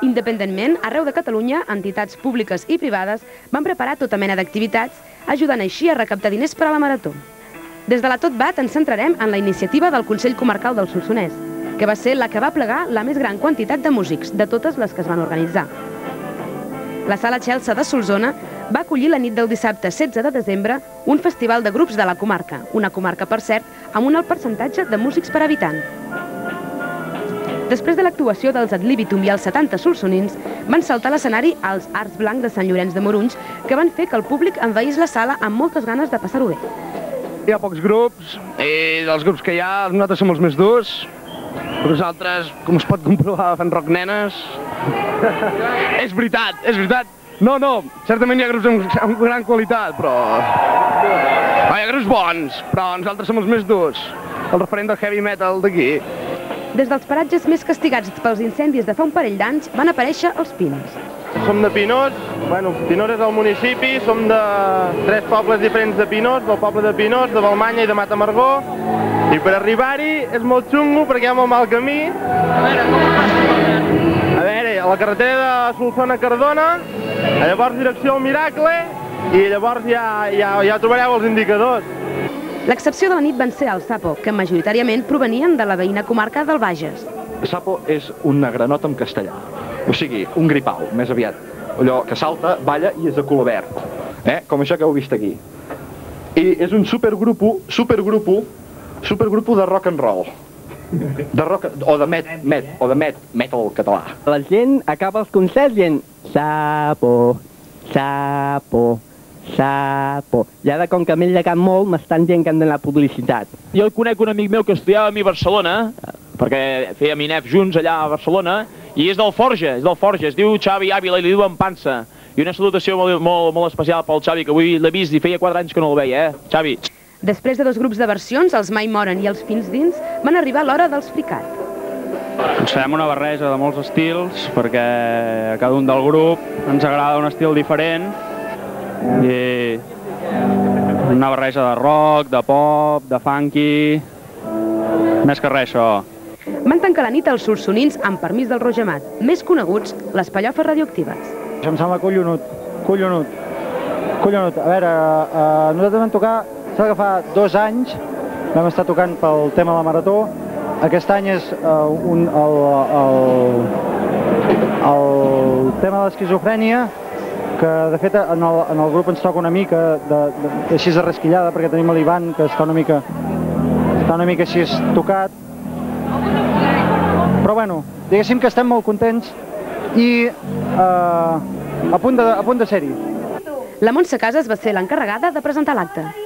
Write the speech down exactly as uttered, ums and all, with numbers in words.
Independentment, arreu de Catalunya, entitats públiques i privades van preparar tota mena d'activitats, ajudant així a recaptar diners per a la Marató. Des de la Tot Bat ens centrarem en la iniciativa del Consell Comarcal del Solsonès, que va ser la que va plegar la més gran quantitat de músics de totes les que es van organitzar. La Sala Chelsea de Solsona va acollir la nit del dissabte setze de desembre un festival de grups de la comarca, una comarca, per cert, amb un alt percentatge de músics per habitant. Després de l'actuació dels Ad Libitum i els setanta solsonins, van saltar a l'escenari als Arcs Blancs de Sant Llorenç de Morunys, que van fer que el públic envaís la sala amb moltes ganes de passar-ho bé. Hi ha pocs grups, i dels grups que hi ha, nosaltres som els més durs. Nosaltres, com es pot comprovar, fan rock nenes. És veritat, és veritat. No, no, certament hi ha grups amb, amb gran qualitat, però... No, hi ha grups bons, però nosaltres som els més durs. El referent del heavy metal d'aquí. Des dels paratges més castigats pels incendis de fa un parell d'anys van aparèixer els Pins. Som de Pinós, bueno, Pinós és el municipi, som de tres pobles diferents de Pinós, del poble de Pinós, de Balmanya i de Matamargó, i per arribar-hi és molt xungo perquè hi ha molt mal camí. A veure, a la carretera de Solsona a Cardona, llavors direcció al Miracle, i llavors ja, ja, ja trobareu els indicadors. L'excepció de la nit van ser els Sapo, que majoritàriament provenien de la veïna comarca del Bages. Sapo és una granota en castellà, o sigui, un gripau, més aviat. Allò que salta, balla i és de color verd, eh? Com això que heu vist aquí. I és un supergrupo, supergrupo, supergrupo de rock and roll. De rock, o de met, met, o de met, metal català. La gent acaba els concerts dient Sapo, Sapo, Sapo. I ara, com que m'he llegat molt, m'estan dient que han d'anar publicitat. Jo conec un amic meu que estudiava a mi a Barcelona, perquè fèiem I N E F junts allà a Barcelona, i és del Forja, és del Forja, es diu Xavi Ávila i li diuen Pansa. I una salutació molt, molt, molt especial pel Xavi, que avui l'he vist i feia quatre anys que no el veia, eh, Xavi? Després de dos grups de versions, els Mai Moren i els Fins Dins, van arribar l'hora dels Fricat. Ens farem una barreja de molts estils, perquè a cada un del grup ens agrada un estil diferent, i una barreja de rock, de pop, de funky, més que res això. Van tancar la nit els solsonins amb permís del Roger Amat, més coneguts les pallofes radioactives. Això em sembla collonut, collonut, collonut. A veure, eh, nosaltres vam tocar, s'ha que fa dos anys, vam estar tocant pel tema de la Marató. Aquest any és eh, un, el, el, el tema de l'esquizofrènia, que de fet en el, en el grup ens toca una mica de, de, així de resquillada, perquè tenim l'Ivan que està una mica està una mica així tocat, però bueno, diguéssim que estem molt contents i eh, a punt de, a punt de ser-hi. La Montse Casas va ser l'encarregada de presentar l'acte.